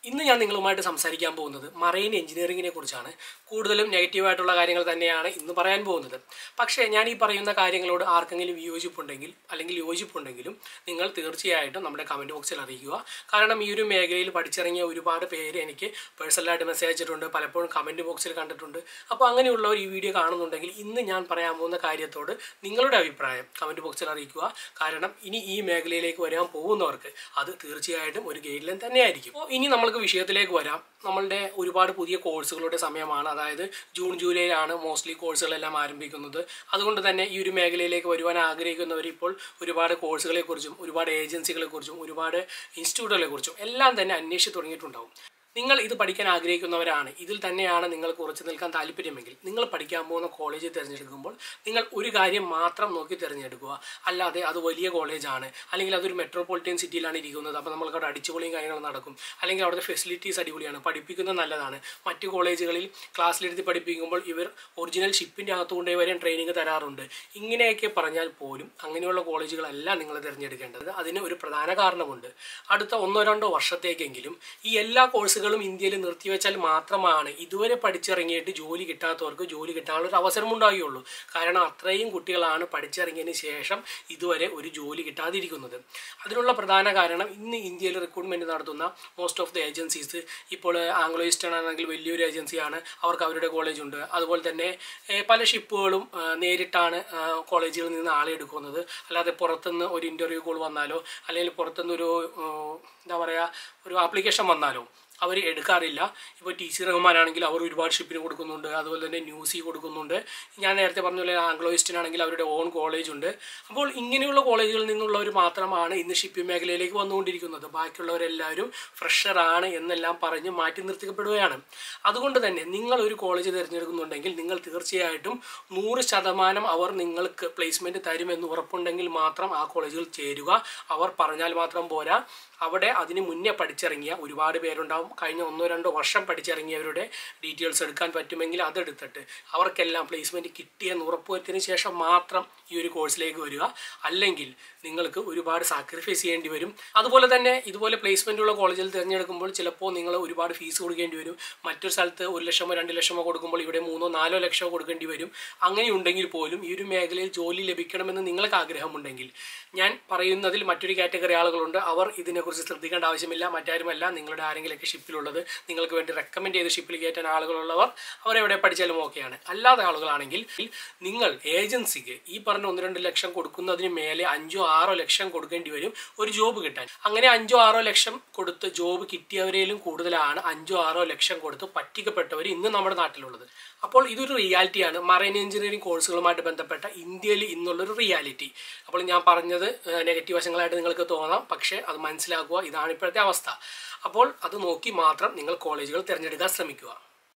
ഇന്ന് ഞാൻ നിങ്ങളുമായിട്ട് സംസാരിക്കാൻ പോകുന്നത് മറൈൻ എഞ്ചിനീയറിംഗിനെ കുറിച്ചാണ്. കൂടുതലും നെഗറ്റീവായിട്ടുള്ള കാര്യങ്ങൾ തന്നെയാണ് ഇന്ന് പറയാൻ പോകുന്നത്. പക്ഷേ ഞാൻ ഈ പറയുന്ന കാര്യങ്ങളോട് ആർക്കെങ്കിലും വിയോജിപ്പുണ്ടെങ്കിൽ അല്ലെങ്കിൽ യോജിപ്പുണ്ടെങ്കിലും നിങ്ങൾ തീർച്ചയായിട്ടും നമ്മുടെ കമൻറ്റ് ബോക്സിൽ അറിയിക്കുക. കാരണം ഈ ഒരു മേഖലയിൽ പഠിച്ചിറങ്ങിയ ഒരുപാട് പേര് എനിക്ക് പേഴ്സണലായിട്ട് മെസ്സേജ് അയച്ചിട്ടുണ്ട്, പലപ്പോഴും കമൻറ്റ് ബോക്സിൽ കണ്ടിട്ടുണ്ട്. അപ്പോൾ അങ്ങനെയുള്ളവർ ഈ വീഡിയോ കാണുന്നുണ്ടെങ്കിൽ ഇന്ന് ഞാൻ പറയാൻ പോകുന്ന കാര്യത്തോട് നിങ്ങളുടെ അഭിപ്രായം കമൻറ്റ് ബോക്സിൽ അറിയിക്കുക. കാരണം ഇനി ഈ മേഖലയിലേക്ക് വരാൻ പോകുന്നവർക്ക് അത് തീർച്ചയായിട്ടും ഒരു ഗൈഡ് ലൈൻ തന്നെയായിരിക്കും. അപ്പോൾ ഇനി നമ്മൾക്ക് വിഷയത്തിലേക്ക് വരാം. നമ്മളുടെ ഒരുപാട് പുതിയ കോഴ്സുകളുടെ സമയമാണ്. അതായത് ജൂൺ ജൂലൈയിലാണ് മോസ്റ്റ്ലി കോഴ്സുകളെല്ലാം ആരംഭിക്കുന്നത്. അതുകൊണ്ട് തന്നെ ഈ ഒരു മേഖലയിലേക്ക് വരുവാൻ ആഗ്രഹിക്കുന്നവർ ഇപ്പോൾ ഒരുപാട് കോഴ്സുകളെക്കുറിച്ചും ഒരുപാട് ഏജൻസികളെക്കുറിച്ചും ഒരുപാട് ഇൻസ്റ്റിറ്റ്യൂട്ടുകളെക്കുറിച്ചും എല്ലാം തന്നെ അന്വേഷിച്ച് തുടങ്ങിയിട്ടുണ്ടാവും. നിങ്ങൾ ഇത് പഠിക്കാൻ ആഗ്രഹിക്കുന്നവരാണ്, ഇതിൽ തന്നെയാണ് നിങ്ങൾക്ക് ഉറച്ചു നിൽക്കാൻ താല്പര്യമെങ്കിൽ നിങ്ങൾ പഠിക്കാൻ പോകുന്ന കോളേജ് തിരഞ്ഞെടുക്കുമ്പോൾ നിങ്ങൾ ഒരു കാര്യം മാത്രം നോക്കി തിരഞ്ഞെടുക്കുക. അല്ലാതെ അത് വലിയ കോളേജാണ് അല്ലെങ്കിൽ അതൊരു മെട്രോപൊളിറ്റൻ സിറ്റിയിലാണ് ഇരിക്കുന്നത്, അപ്പോൾ നമ്മൾക്ക് അവിടെ അടിച്ചുപൊളിയും കാര്യങ്ങൾ നടക്കും, അല്ലെങ്കിൽ അവിടുത്തെ ഫെസിലിറ്റീസ് അടിപൊളിയാണ്, പഠിപ്പിക്കുന്നത് നല്ലതാണ്. മറ്റു കോളേജുകളിൽ ക്ലാസ്സിലിരുത്തി പഠിപ്പിക്കുമ്പോൾ ഇവർ ഒറിജിനൽ ഷിപ്പിൻ്റെ അകത്ത് കൊണ്ടുപോയി വരെ ട്രെയിനിങ് തരാറുണ്ട്. ഇങ്ങനെയൊക്കെ പറഞ്ഞാൽ പോലും അങ്ങനെയുള്ള കോളേജുകളല്ല നിങ്ങൾ തിരഞ്ഞെടുക്കേണ്ടത്. അതിന് ഒരു പ്രധാന കാരണമുണ്ട്. അടുത്ത 1-2 വർഷത്തേക്കെങ്കിലും ഈ എല്ലാ കോഴ്സുകളും ഇന്ത്യയിൽ നിർത്തിവെച്ചാൽ മാത്രമാണ് ഇതുവരെ പഠിച്ചിറങ്ങിയിട്ട് ജോലി കിട്ടാത്തവർക്ക് ജോലി കിട്ടാനുള്ള ഒരു അവസരം ഉണ്ടാകുകയുള്ളൂ. കാരണം അത്രയും കുട്ടികളാണ് പഠിച്ചിറങ്ങിയതിന് ശേഷം ഇതുവരെ ഒരു ജോലി കിട്ടാതിരിക്കുന്നത്. അതിനുള്ള പ്രധാന കാരണം ഇന്ന് ഇന്ത്യയിൽ റിക്രൂട്ട്മെൻറ്റ് നടത്തുന്ന മോസ്റ്റ് ഓഫ് ദി ഏജൻസീസ് ഇപ്പോൾ ആംഗ്ലോ ഈസ്റ്റേൺ ആണെങ്കിൽ വലിയൊരു ഏജൻസിയാണ്, അവർക്ക് അവരുടെ കോളേജുണ്ട്. അതുപോലെ തന്നെ പല ഷിപ്പുകളും നേരിട്ടാണ് കോളേജുകളിൽ നിന്ന് ആളെ എടുക്കുന്നത്. അല്ലാതെ പുറത്തുനിന്ന് ഒരു ഇൻ്റർവ്യൂ കോൾ വന്നാലോ അല്ലെങ്കിൽ പുറത്തുനിന്ന് ഒരു ആപ്ലിക്കേഷൻ വന്നാലോ അവർ എടുക്കാറില്ല. ഇപ്പോൾ ടി.സി. റഹ്മാനാണെങ്കിൽ അവർ ഒരുപാട് ഷിപ്പിന് കൊടുക്കുന്നുണ്ട്, അതുപോലെ തന്നെ ന്യൂസി കൊടുക്കുന്നുണ്ട്. ഞാൻ നേരത്തെ പറഞ്ഞ പോലെ ആംഗ്ലോ ഈസ്റ്റേൺ ആണെങ്കിൽ അവരുടെ ഓൺ കോളേജ് ഉണ്ട്. അപ്പോൾ ഇങ്ങനെയുള്ള കോളേജുകളിൽ നിന്നുള്ളവർ മാത്രമാണ് ഇന്ന് ഷിപ്പിംഗ് മേഖലയിലേക്ക് വന്നുകൊണ്ടിരിക്കുന്നത്. ബാക്കിയുള്ളവരെല്ലാവരും ഫ്രഷറാണ് എന്നെല്ലാം പറഞ്ഞ് മാറ്റി നിർത്തിക്കപ്പെടുകയാണ്. അതുകൊണ്ട് തന്നെ നിങ്ങൾ ഒരു കോളേജ് തിരഞ്ഞെടുക്കുന്നുണ്ടെങ്കിൽ നിങ്ങൾ തീർച്ചയായിട്ടും 100% അവർ നിങ്ങൾക്ക് പ്ലേസ്മെൻറ്റ് തരുമെന്ന് ഉറപ്പുണ്ടെങ്കിൽ മാത്രം ആ കോളേജുകൾ ചേരുക. അവർ പറഞ്ഞാൽ മാത്രം പോരാ, അവിടെ അതിന് മുന്നേ പഠിച്ചിറങ്ങിയ ഒരുപാട് പേരുണ്ടാവും. കഴിഞ്ഞ 1-2 വർഷം പഠിച്ചിറങ്ങിയവരുടെ ഡീറ്റെയിൽസ് എടുക്കാൻ പറ്റുമെങ്കിൽ അതെടുത്തിട്ട് അവർക്കെല്ലാം പ്ലേസ്മെൻറ്റ് കിട്ടിയെന്ന് ഉറപ്പുവരുത്തിയതിന് ശേഷം മാത്രം ഈ ഒരു കോഴ്സിലേക്ക് വരിക. അല്ലെങ്കിൽ നിങ്ങൾക്ക് ഒരുപാട് സാക്രിഫൈസ് ചെയ്യേണ്ടി വരും. അതുപോലെ തന്നെ ഇതുപോലെ പ്ലേസ്മെൻ്റ് ഉള്ള കോളേജിൽ തിരഞ്ഞെടുക്കുമ്പോൾ ചിലപ്പോൾ നിങ്ങൾ ഒരുപാട് ഫീസ് കൊടുക്കേണ്ടി വരും. മറ്റൊരു സ്ഥലത്ത് 1 ലക്ഷമോ 2 ലക്ഷമോ കൊടുക്കുമ്പോൾ ഇവിടെ 3-4 ലക്ഷമോ കൊടുക്കേണ്ടി വരും. അങ്ങനെയുണ്ടെങ്കിൽ പോലും ഈ ഒരു മേഖലയിൽ ജോലി ലഭിക്കണമെന്ന് നിങ്ങൾക്ക് ആഗ്രഹമുണ്ടെങ്കിൽ ഞാൻ പറയുന്നതിൽ മറ്റൊരു കാറ്റഗറി ആളുകളുണ്ട്. അവർ ഇതിനെക്കുറിച്ച് ശ്രദ്ധിക്കേണ്ട ആവശ്യമില്ല. മറ്റാരുമല്ല, നിങ്ങളുടെ ആരെങ്കിലുമൊക്കെ ഷിപ്പിലുള്ളത് നിങ്ങൾക്ക് വേണ്ടി റെക്കമെൻഡ് ചെയ്ത് ഷിപ്പിൽ കയറ്റാൻ ആളുകളുള്ളവർ അവരെവിടെ പഠിച്ചാലും ഓക്കെയാണ്. അല്ലാതെ ആളുകളാണെങ്കിൽ നിങ്ങൾ ഏജൻസിക്ക് ഈ പറഞ്ഞ 1-2 ലക്ഷം കൊടുക്കുന്നതിന് മേലെ 5-6 ലക്ഷം കൊടുക്കേണ്ടി വരും ഒരു ജോബ് കിട്ടാൻ. അങ്ങനെ 5-6 ലക്ഷം കൊടുത്ത് ജോബ് കിട്ടിയവരേലും കൂടുതലാണ് 5-6 ലക്ഷം കൊടുത്ത് പറ്റിക്കപ്പെട്ടവർ ഇന്ന് നമ്മുടെ നാട്ടിലുള്ളത്. അപ്പോൾ ഇതൊരു റിയാലിറ്റിയാണ്. മറൈൻ എഞ്ചിനീയറിംഗ് കോഴ്സുകളുമായിട്ട് ബന്ധപ്പെട്ട ഇന്ത്യയിൽ ഇന്നുള്ളൊരു റിയാലിറ്റി. അപ്പോൾ ഞാൻ പറഞ്ഞത് നെഗറ്റീവ് വശങ്ങളായിട്ട് നിങ്ങൾക്ക് തോന്നാം, പക്ഷേ അത് മനസ്സിലാക്കുക, ഇതാണ് ഇപ്പോഴത്തെ അവസ്ഥ. അപ്പോൾ അത് നോക്കി മാത്രം നിങ്ങൾ കോളേജുകൾ തിരഞ്ഞെടുക്കാൻ ശ്രമിക്കുക.